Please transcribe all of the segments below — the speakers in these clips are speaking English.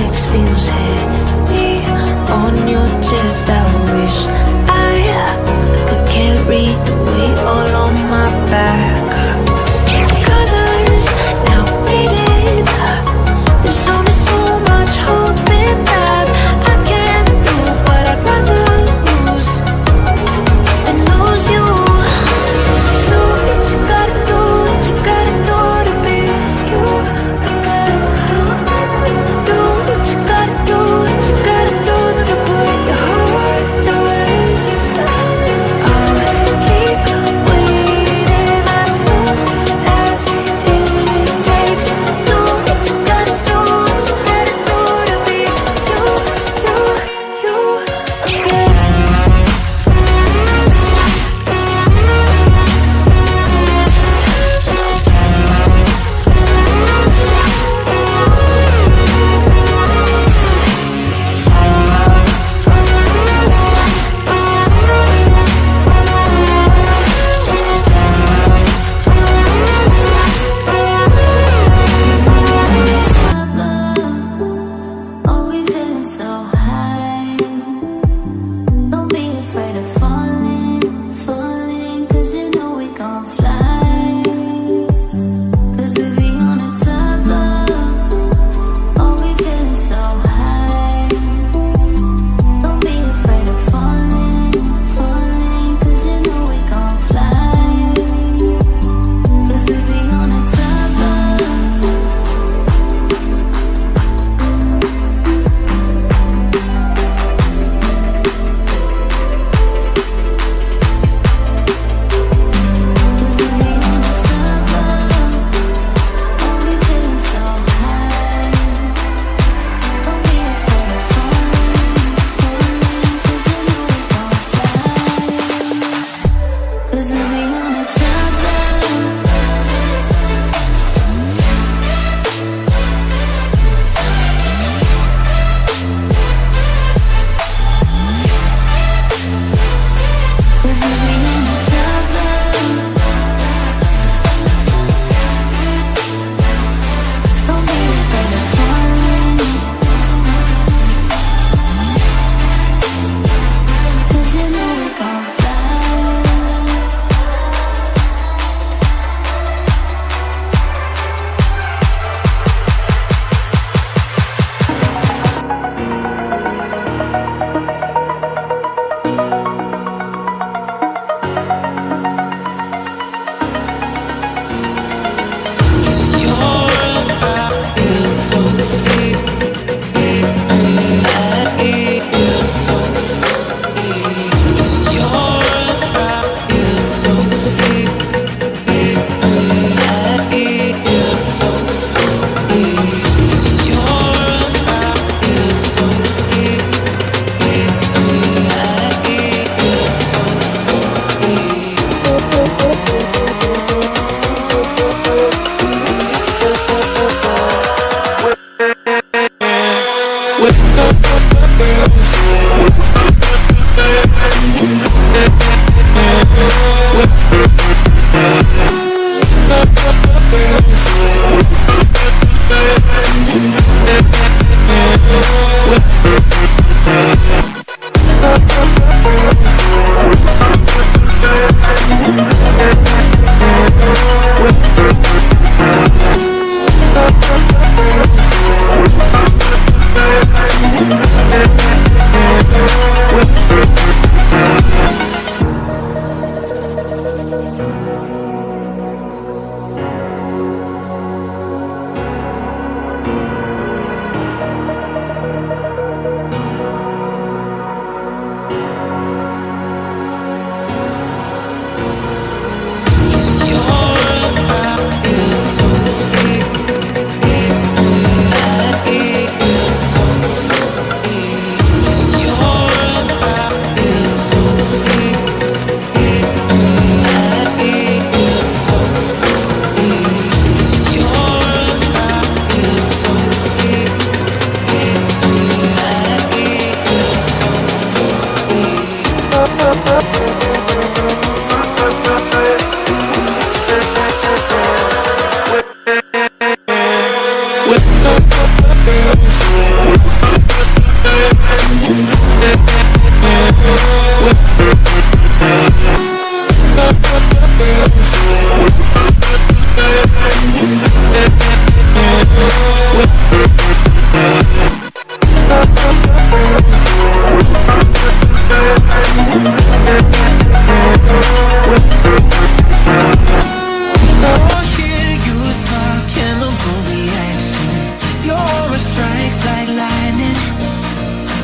heartbreaks feels heavy on your chest. I wish I could carry the weight all on my back. Colors now faded. There's only so much hoping that I can't do, but I'd rather lose than lose you. Do what you gotta do, what you gotta do to be you. I gotta do what you gotta do, what you gotta do to put your heart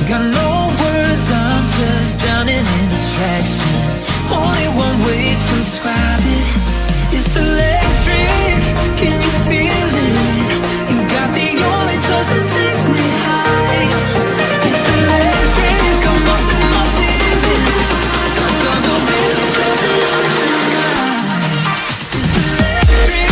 Got no words, I'm just drowning in attraction. Only one way to describe it. It's electric, can you feel it? You got the only touch that takes me high. It's electric, I'm up in my feelings. I don't know really 'cause it looks tonight. It's electric.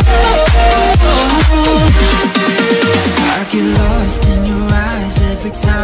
I get lost in your eyes every time